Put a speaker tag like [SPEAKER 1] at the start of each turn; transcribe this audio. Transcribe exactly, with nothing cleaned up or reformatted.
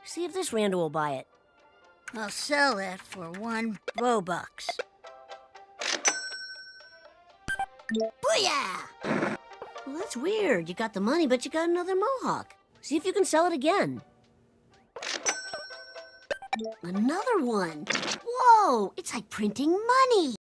[SPEAKER 1] See if this Randall will buy it.
[SPEAKER 2] I'll sell that for one Robux. Booyah!
[SPEAKER 1] Well, that's weird. You got the money, but you got another mohawk. See if you can sell it again. Another one. Whoa, it's like printing money.